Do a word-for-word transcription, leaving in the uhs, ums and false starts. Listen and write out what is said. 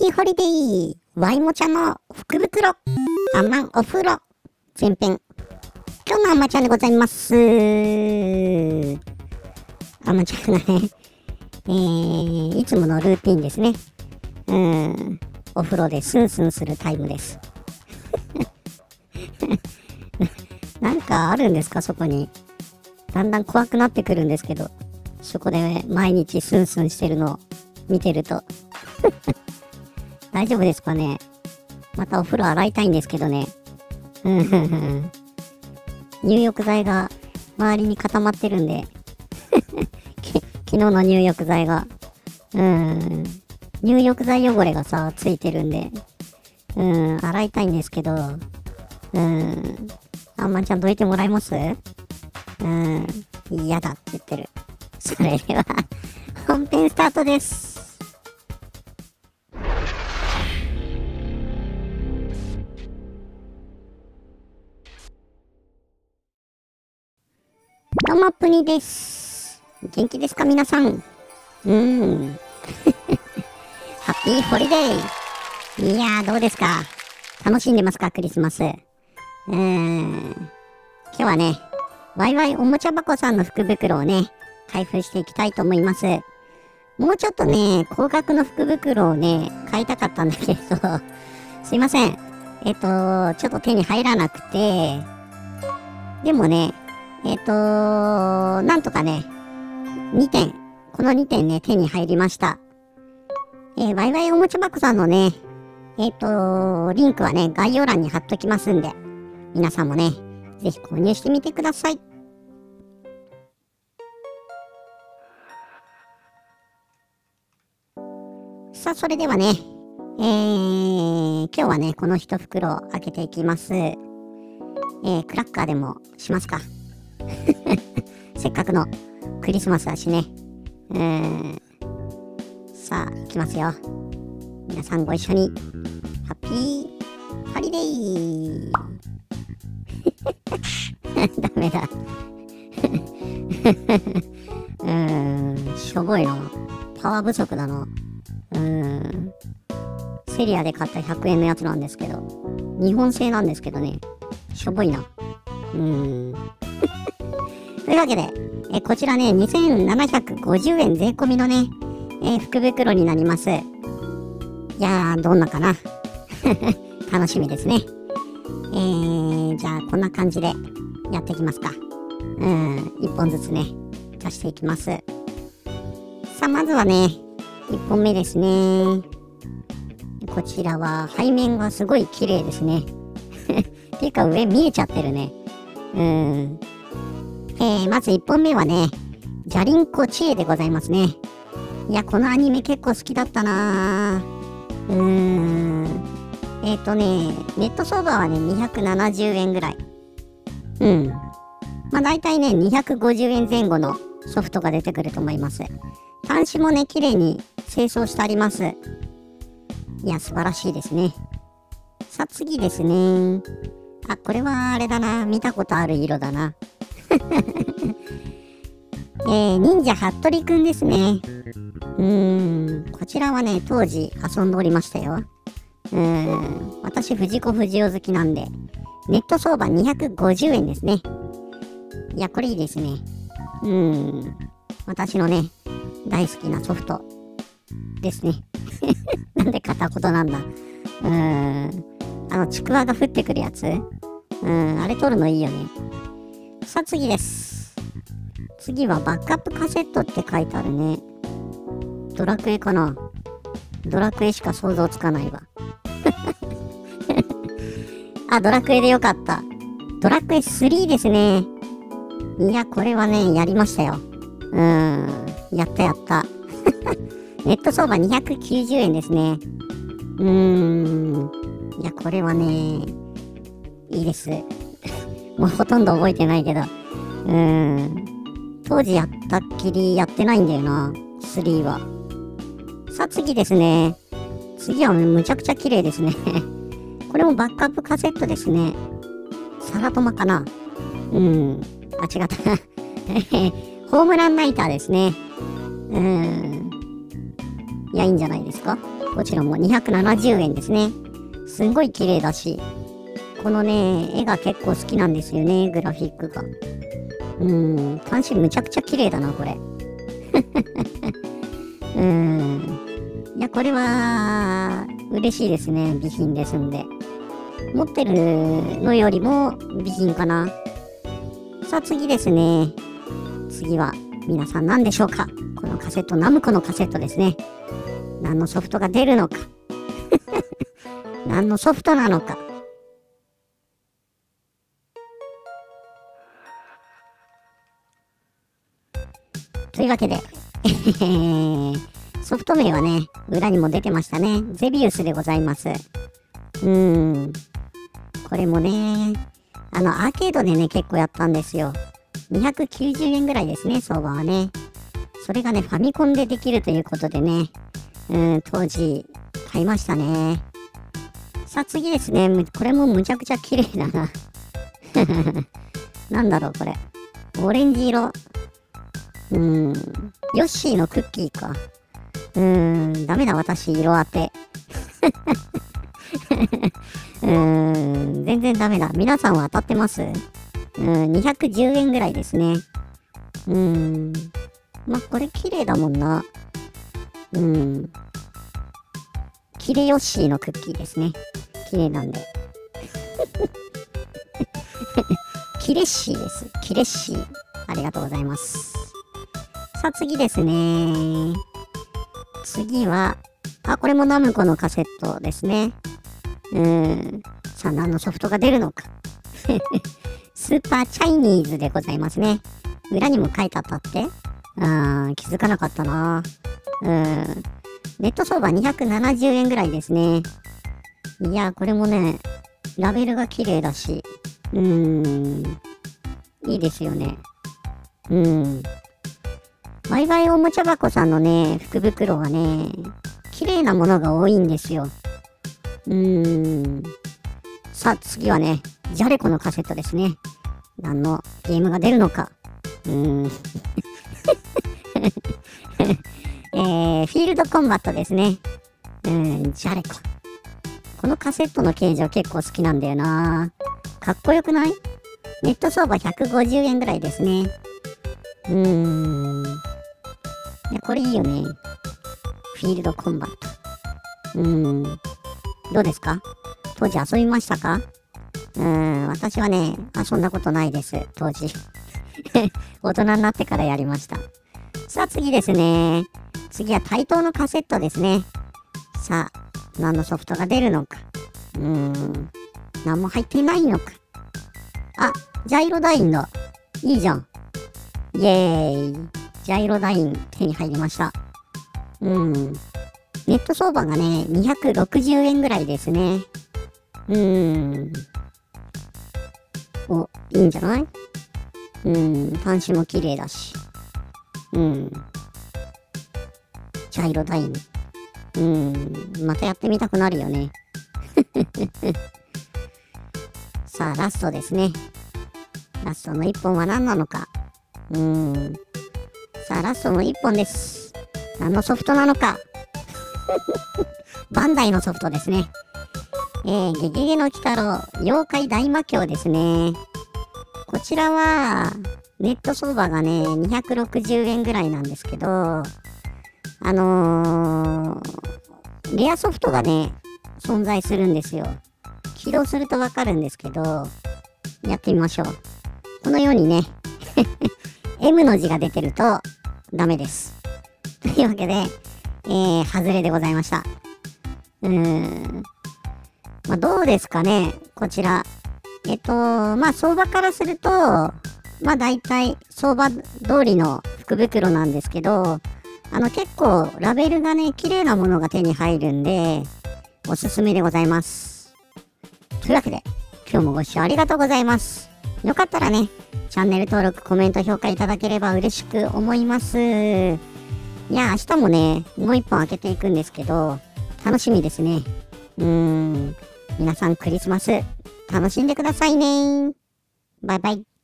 ピーホリデーワイモちゃんの福袋アンマンお風呂前編。今日のアンマちゃんでございます。アンマちゃんがね、えー、いつものルーティンですね。うーん、お風呂でスンスンするタイムです。なんかあるんですか、そこに。だんだん怖くなってくるんですけど、そこで毎日スンスンしてるのを見てると大丈夫ですかね。またお風呂洗いたいんですけどね。入浴剤が周りに固まってるんで昨日の入浴剤がうん入浴剤汚れがさついてるんで、うん洗いたいんですけど、うんあんまちゃんどいてもらえます？うん嫌だって言ってる。それでは本編スタートです。どうもプニです。元気ですか皆さん。うーんハッピーホリデー。いやーどうですか、楽しんでますかクリスマス。うーん今日はねワイワイおもちゃ箱さんの福袋をね開封していきたいと思います。もうちょっとね高額の福袋をね買いたかったんだけどすいません、えっとちょっと手に入らなくて、でもねえっとなんとかねにてん、このにてんね手に入りました。えー、ワイワイおもちゃ箱さんのねえっとリンクはね概要欄に貼っときますんで、皆さんもねぜひ購入してみてください。さあそれではね、えー、今日はねこの一袋を開けていきます。えー、クラッカーでもしますかせっかくのクリスマスだしね。うーんさあいきますよ。皆さんご一緒にハッピーホリデーダメだうーんしょぼいな、パワー不足だな。うーんセリアで買ったひゃくえんのやつなんですけど、日本製なんですけどね、しょぼいな。うーんというわけでえこちらねにせんななひゃくごじゅうえん税込みのね、えー、福袋になります。いやーどんなかな楽しみですね。えー、じゃあこんな感じでやっていきますか。うんいっぽんずつね出していきます。さあまずはねいっぽんめですね。こちらは背面がすごい綺麗ですねていうか上見えちゃってるね。うんえー、まずいっぽんめはねジャリンコチエでございますね。いやこのアニメ結構好きだったな。うーんえっ、ー、とねネット相場はねにひゃくななじゅうえんぐらい。うんまあ大体ねにひゃくごじゅうえんぜん後のソフトが出てくると思います。端子もね綺麗に清掃してあります。いや素晴らしいですね。さあ次ですね。あこれはあれだな、見たことある色だなえー、忍者ハットリくんですね。うーんこちらはね当時遊んでおりましたよ。うーん私藤子不二雄好きなんでネット相場にひゃくごじゅうえんですね。いやこれいいですね。うーん私のね大好きなソフトですねなんで片言なんだ。うーんあのちくわが降ってくるやつ、うんあれ取るのいいよね。さあ次です。次はバックアップカセットって書いてあるね。ドラクエかな。ドラクエしか想像つかないわあドラクエでよかった。ドラクエスリーですね。いやこれはねやりましたよ。うーんやったやったネット相場にひゃくきゅうじゅうえんですね。うーんいやこれはねいいですもうほとんど覚えてないけど、うーん当時やったっきりやってないんだよなスリーは。さあ次ですね。次はむちゃくちゃ綺麗ですねこれもバックアップカセットですね。サラトマかな。うんあ違ったホームランナイターですね。うんいやいいんじゃないですか。 こちらもにひゃくななじゅうえんですね。すんごい綺麗だし、このね、絵が結構好きなんですよね、グラフィックが。うーん、端子むちゃくちゃ綺麗だな、これ。うーん。いや、これは、嬉しいですね、備品ですんで。持ってるのよりも備品かな。さあ、次ですね。次は、皆さん何でしょうか？このカセット、ナムコのカセットですね。何のソフトが出るのか。何のソフトなのか。というわけで、ソフト名はね、裏にも出てましたね。ゼビウスでございます。うーん。これもね、あの、アーケードでね、結構やったんですよ。にひゃくきゅうじゅうえんぐらいですね、相場はね。それがね、ファミコンでできるということでね、うん、当時、買いましたね。さあ、次ですね。これもむちゃくちゃ綺麗だな。なんだろう、これ。オレンジ色。うーん。ヨッシーのクッキーか。うーん。ダメだ、私、色当て。うーん。全然ダメだ。皆さんは当たってます？うん。にひゃくじゅうえんぐらいですね。うーん。まあ、これ綺麗だもんな。うん。キレヨッシーのクッキーですね。綺麗なんで。キレッシーです。キレッシー。ありがとうございます。さあ次ですね。次は、あ、これもナムコのカセットですね。うーん。さあ何のソフトが出るのか。スーパーチャイニーズでございますね。裏にも書いてあったって。あー、気づかなかったな。うーん。ネット相場にひゃくななじゅうえんぐらいですね。いや、これもね、ラベルが綺麗だし、うーん、いいですよね。うん。ワイワイおもちゃ箱さんのね、福袋はね、綺麗なものが多いんですよ。うーん。さあ、次はね、ジャレコのカセットですね。何のゲームが出るのか。うーん。えー、フィールドコンバットですね。うん、ジャレコ。このカセットの形状結構好きなんだよな。かっこよくない？ネット相場ひゃくごじゅうえんぐらいですね。うーん。いや、これいいよね。フィールドコンバット。うーん。どうですか？当時遊びましたか？うーん、私はね、遊んだことないです、当時。大人になってからやりました。さあ次ですね。次は対等のカセットですね。さあ、何のソフトが出るのか。うーん。何も入っていないのか。あ、ジャイロダインだ。いいじゃん。イェーイ。ジャイロダイン手に入りました。うん。ネット相場がね、にひゃくろくじゅうえんぐらいですね。うーん。お、いいんじゃない？うん。端子も綺麗だし。うん。ジャイロダイン。うん。またやってみたくなるよね。さあ、ラストですね。ラストのいっぽんは何なのか。うーん。さあ、ラストのいっぽんです。何のソフトなのか。バンダイのソフトですね。えー、ゲゲゲの鬼太郎、妖怪大魔教ですね。こちらは、ネット相場がね、にひゃくろくじゅうえんぐらいなんですけど、あのー、レアソフトがね、存在するんですよ。起動するとわかるんですけど、やってみましょう。このようにね、エム の字が出てるとダメです。というわけで、えー、外れでございました。うーん。まあ、どうですかね、こちら。えっと、まあ、相場からすると、まあ、大体、相場通りの福袋なんですけど、あの、結構、ラベルがね、綺麗なものが手に入るんで、おすすめでございます。というわけで、今日もご視聴ありがとうございます。よかったらね、チャンネル登録、コメント、評価いただければ嬉しく思います。いや、明日もね、もう一本開けていくんですけど、楽しみですね。うーん。皆さんクリスマス楽しんでくださいね。バイバイ。